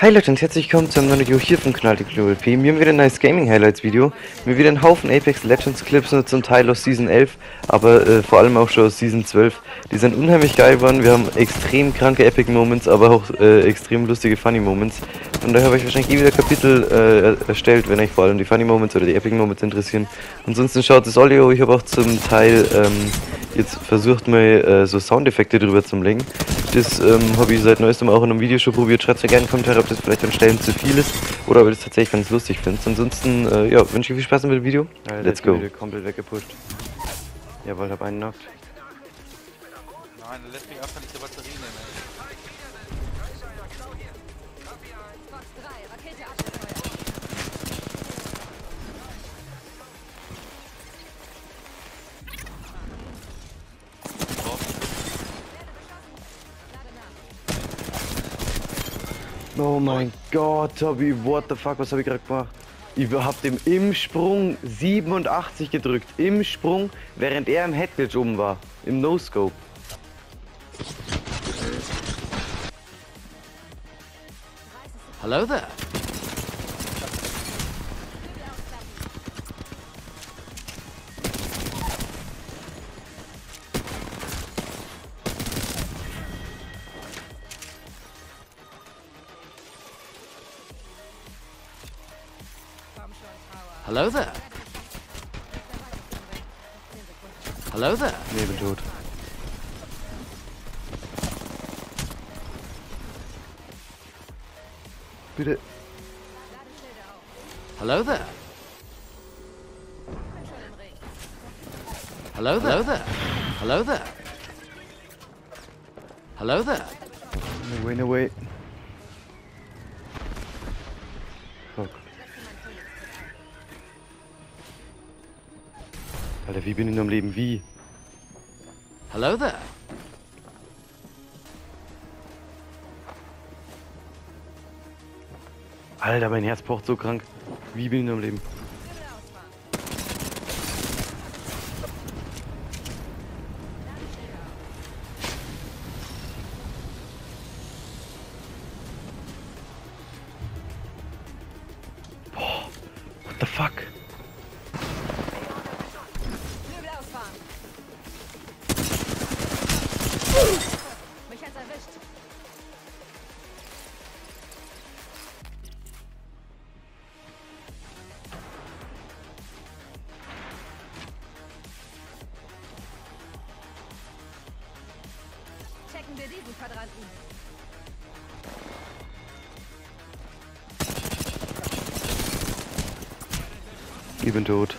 Hi Leute und herzlich willkommen zu einem neuen Video hier vom Kanal die GlobalP. Wir haben wieder ein neues Gaming Highlights Video. Wir haben wieder einen Haufen Apex Legends Clips, nur zum Teil aus Season 11, aber vor allem auch schon aus Season 12. Die sind unheimlich geil geworden. Wir haben extrem kranke Moments, aber auch extrem lustige Funny Moments. Von daher habe ich wahrscheinlich wieder Kapitel erstellt, wenn euch vor allem die Funny Moments oder die Epic Moments interessieren. Ansonsten schaut das Olio. Ich habe auch zum Teil jetzt versucht mal so Soundeffekte drüber zu legen. Das habe ich seit neuestem auch in einem Video schon probiert. Schreibt mir gerne in die Kommentare, ob das vielleicht an Stellen zu viel ist oder ob ihr das tatsächlich ganz lustig findet. Ansonsten ja, wünsche ich viel Spaß mit dem Video. Let's go. Komplett weggepusht. Jawohl, hab einen knockt. Nein, der lässt mich einfach nicht die Batterie nehmen. Oh mein Gott, Tobi, what the fuck, was habe ich gerade gemacht? Ich hab dem im Sprung 87 gedrückt, im Sprung, während er im Headglitch oben war, im No-Scope. Hello there. Hello there. Hello there. Nee, bin tot. Bitte. Hello there. Hello there. Hello there. Hello there. Hello there. No way, no way. Fuck. Alter, wie bin ich noch am Leben? Wie? Hello there. Alter, mein Herz pocht so krank. Wie bin ich noch am Leben? Boah, what the fuck? Mich hat's erwischt. Checken wir diesen Quadranten. Ich bin tot.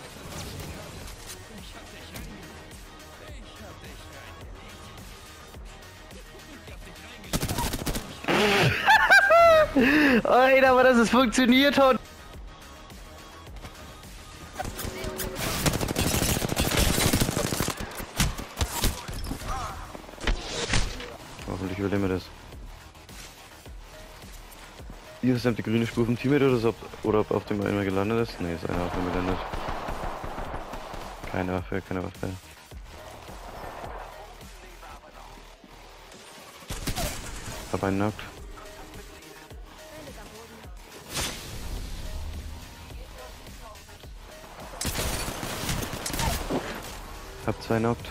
Alter, aber dass es funktioniert hat. Hoffentlich überleben wir das. Ihr habt die grüne Spur vom Teammate oder ob auf dem einer gelandet ist? Ne, ist einer auf dem gelandet. Keine Waffe, keine Waffe. Hab einen knockt. Hab zwei knockt.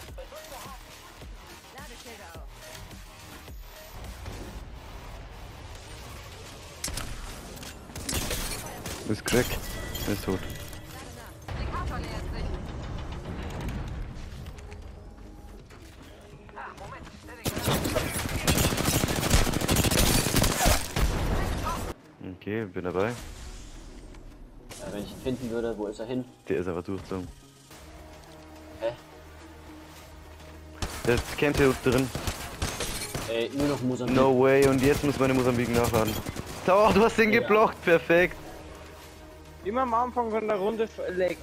Ist crack. Ist tot. Okay, bin dabei. Wenn ich ihn finden würde, wo ist er hin? Der ist aber durchgezogen. Hä? Der campt hier drin. Ey, nur noch Mosambik. No way, und jetzt muss meine Mosambik nachladen. Doch, du hast den Ja. geblockt, perfekt. Immer am Anfang von der Runde leckt.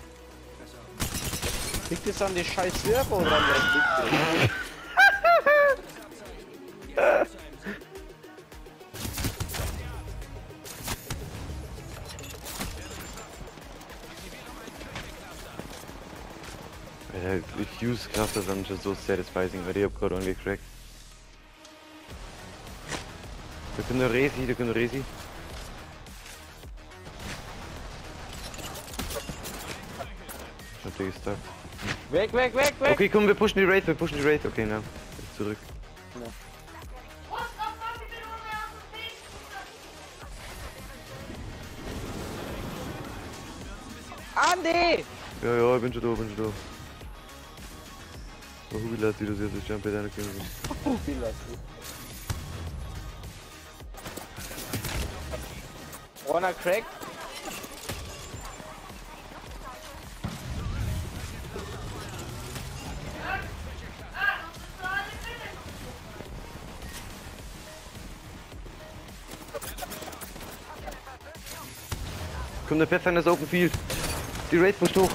Liegt es an die scheiß Server oder an der Entwicklung? Ich use Kraft dann just so satisfying, weil ich hab gerade angecrackt. Da kommt der Resi, da kommt der Resi. Natürlich ist da. Weg, weg, weg, weg! Okay, komm, wir pushen die Raid, Okay, na. Jetzt zurück. Andi! Ja, ich bin schon da. Oh, Hubila sieht das jetzt, ich jump deine Kinder. Einer crack. Komm, der Pathfinder ist Open Field. Die Raid pusht hoch.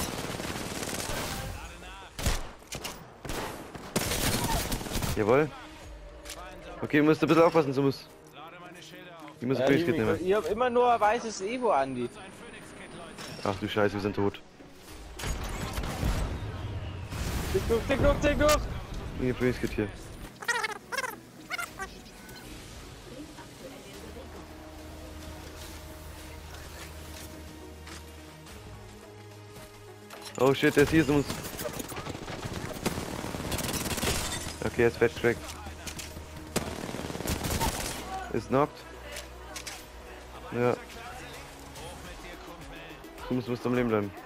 Jawohl. Okay, du musst ein bisschen aufpassen, so muss. Ich muss Böse nehmen. Ich hab immer nur ein weißes Evo, Andi. Ach du Scheiße, wir sind tot. Tick durch! Nee, Böse hier. Oh shit, der ist hier, so muss. Okay, er ist fetckrackt. Ist knocked. Ja. Du musst am Leben bleiben.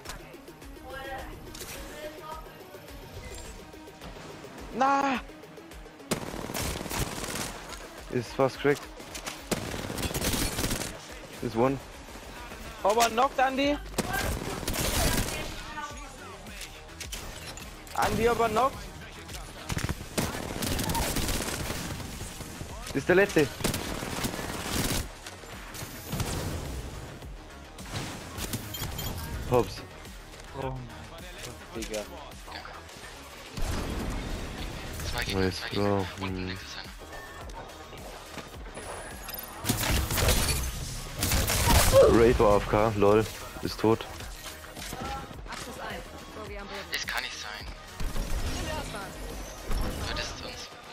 Na! Ist fast cracked. Ist one. Aber knockt, Andi. Andi aber knockt. Ist der letzte. Hops. Oh, Digga. Nice, bro. Raid war AFK, lol. Ist tot. Abschluss 1. Bogey am Boden. Es kann nicht sein. Das ist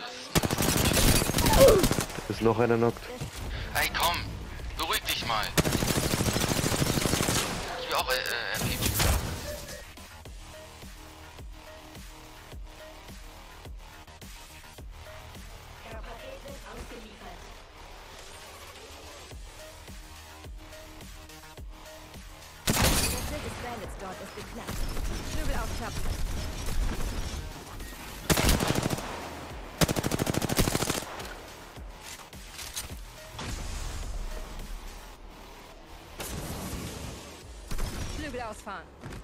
uns. Ist noch einer knockt. Hey, komm! Beruhig dich mal! Ich will auch RPG. Der Schild des Bandits dort ist geknackt. Flügel aufklappen. Flügel ausfahren.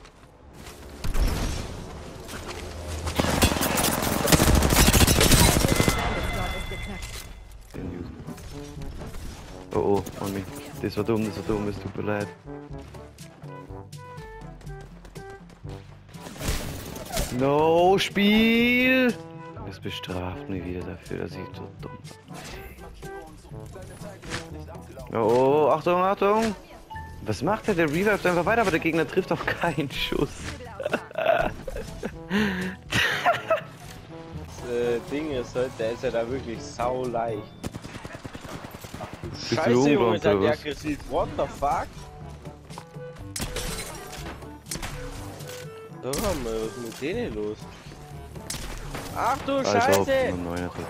Bandits dort ist geknackt. Oh, on me. Das war dumm, es tut mir leid. No, Spiel! Es bestraft mich wieder dafür, dass ich so dumm bin. Oh, Achtung! Was macht der? Der revived einfach weiter, aber der Gegner trifft auch keinen Schuss. Das Ding ist halt, der ist ja da wirklich sau leicht. Bist du Scheiße, Junge, umgerannt, ist der oder was? aggressiv. What the fuck? So, Mann, was ist mit denen los? Ach du Alles auf, Scheiße! nur neuner Tritt.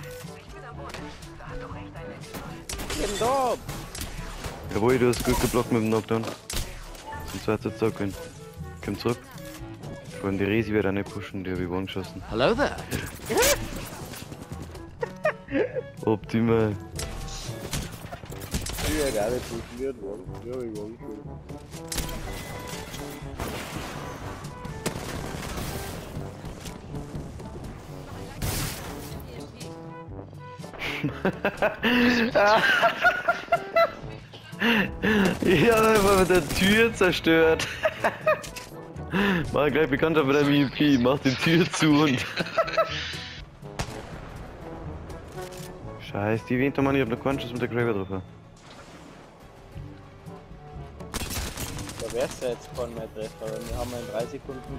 Im Dorf! Jawohl, du hast gut geblockt mit dem Knockdown. Sonst hättest du zurück können. Komm zurück. Vor allem die Resi wird auch nicht pushen, die habe ich one geschossen. Hello there. Optimal. Ich werde alle funktioniert worden. Ja, ich war nicht schön. Ich habe einfach mit der Tür zerstört. Mach gleich bekannter mit der MVP, mach die Tür zu und. Scheiße, die winnt man, ich hab noch keinen Schuss mit der Graver drauf. Da wär's ja jetzt von mehr Treffer, weil wir haben in 3 Sekunden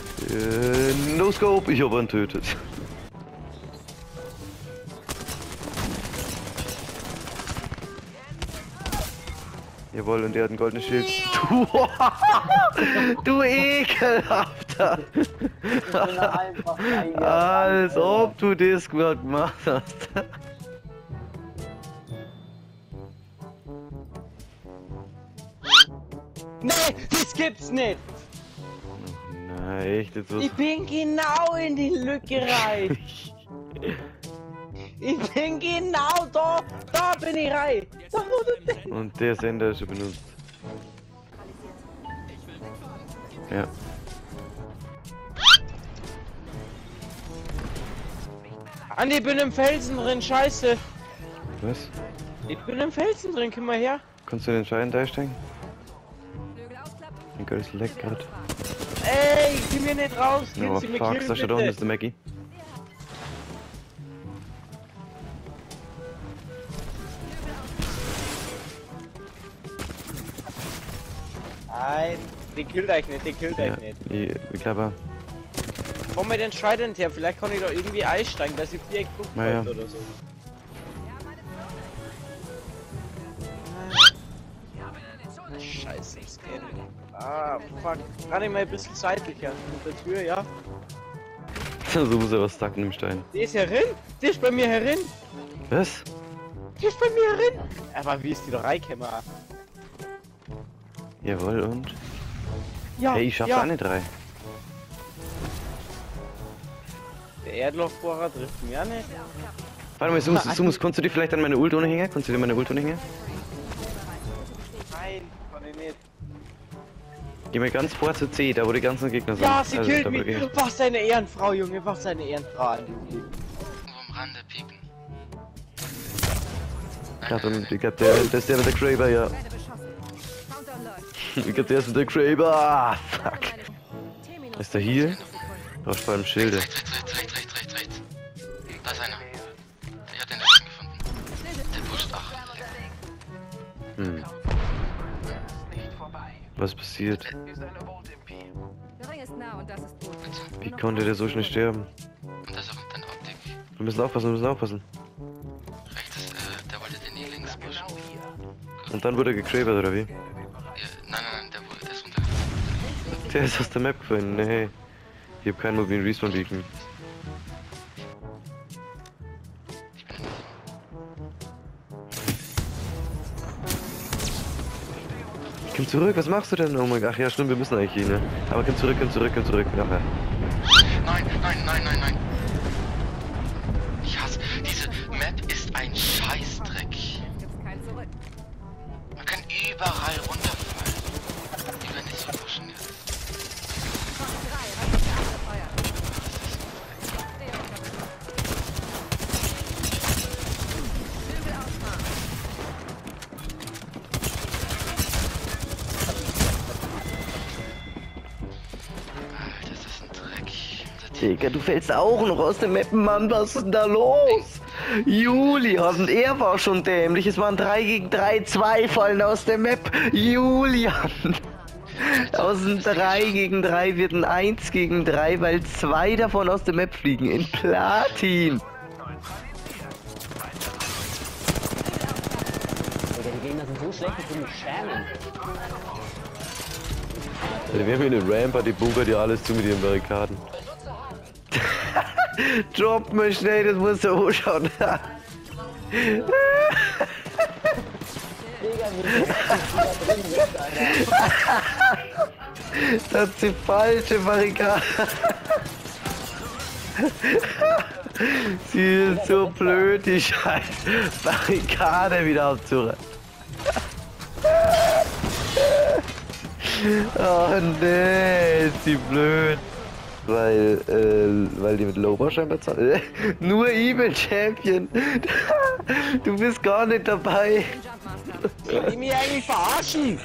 Gunner. No Scope, ich hab ihn tötet. Jawohl, und der hat ein goldenes Schild. Du Ekelhafter! Ich bin da einfach reingerannt, Als Alter. ob du das gut gemacht hast. Nee, das gibt's nicht! Na echt, jetzt was. Ich bin genau in die Lücke rein! Ich bin genau da! Da bin ich rein! Da wo du denkst! Und der Sender ist schon benutzt. Ja. Andi, ich bin im Felsen drin, scheiße! Was? Ich bin im Felsen drin, komm mal her! Kannst du den Schein da stecken? Flügel ausklappen. Mein Gott, das leckt grad. Ey, geh mir nicht raus! Oh Kannst du mich fuck, killen, da steht da unten, ist bitte? der Maggie. Nein, die killt euch nicht, die killt Ja, euch nicht. ich glaube. Komm mir den Trident her, vielleicht kann ich da irgendwie einsteigen, dass ich direkt gucken Na ja. oder so. Scheiße, ich kenne. Ah, fuck. Kann ich mal ein bisschen seitlicher mit der Tür, ja? So muss er was stacken im Stein. Die ist herin? Die ist bei mir herin? Was? Die ist bei mir herin? Aber wie ist die da reingekommen? Jawohl, und? Ja, Hey, ich schaff's ja. auch nicht 3. Der Erdlochbohrer trifft mich auch nicht. Warte mal, Sumus, kannst du dir vielleicht an meine Ult hängen? Kannst du dir meine Ult hängen? Nein, kann ich nicht. Geh mal ganz vor zu C, da wo die ganzen Gegner sind. Ja, sie killt da, wo mich! die- Was eine Ehrenfrau, Junge, was eine Ehrenfrau an dem Leben. Nur am Rande pieken. Ja, dann, ich glaub, das ist der mit der Kraber, ja. Werde beschossen. Countdown läuft. Ich glaub, der ist mit der Kraber. Ah, fuck. Terminus. Ist der hier? 60 Sekunden. Brauchst vor allem Schilde. Rechts. Da ist einer. Ich hab den letzten gefunden. Der pusht. Ach, Hm. Was passiert? Der Ring ist nah und das ist gut. Wie konnte der so schnell sterben? und das ist auch deine Optik. Wir müssen aufpassen. Rechts ist, der wollte den hier links pushen. Und dann wurde er gecravert, oder wie? Ja, nein, der ist runtergefallen. Der ist aus der Map gefallen, nee. Ich hab keinen mobilen Respawn-Beacon. Komm zurück, was machst du denn? Oh mein Gott, ach ja stimmt, wir müssen eigentlich hier, ne? Aber komm zurück. Nachher. Nein. Ich hasse, diese Map ist ein Scheißdreck. Gibt's kein Zurück. Man kann überall runterfallen. Die werden nicht so pushen jetzt. Fach 3, Rakete abgefeuert. Flügel ausfahren. Alter, ist das ein Dreck. Unser Team. Digga, du fällst auch noch aus dem Mappen, Mann, was ist denn da los? Julian, und er war schon dämlich, es waren 3 gegen 3, 2 fallen aus der Map. Julian! Aus dem 3 gegen 3 wird ein 1 gegen 3, weil 2 davon aus der Map fliegen. In Platin! Digga, die Gegner sind so schlecht, dass sie mich schämen. Wir haben hier eine Ramp, die bunkert ja alles zu mit ihren Barrikaden. Drop mal schnell, das musst du anschauen. Digga, wie da drin ist, Alter. Das ist die falsche Barrikade. Sie ist so blöd, die scheiß Barrikade wieder abzureißen. Oh nee, ist die blöd. Weil die mit Lower scheinbar zahlen. Nur Evil Champion. Du bist gar nicht dabei. Jumpmaster. Die mich eigentlich verarschen!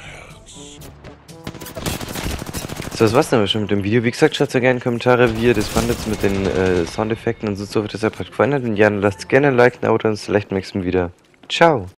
So, das war's dann aber schon mit dem Video. Wie gesagt, schreibt so gerne in die Kommentare, wie ihr das fandet mit den Soundeffekten und so, ob euch das einfach gefallen hat. Wenn ja, dann lasst gerne ein Like, ein Abo und vielleicht beim nächsten Mal wieder. Ciao!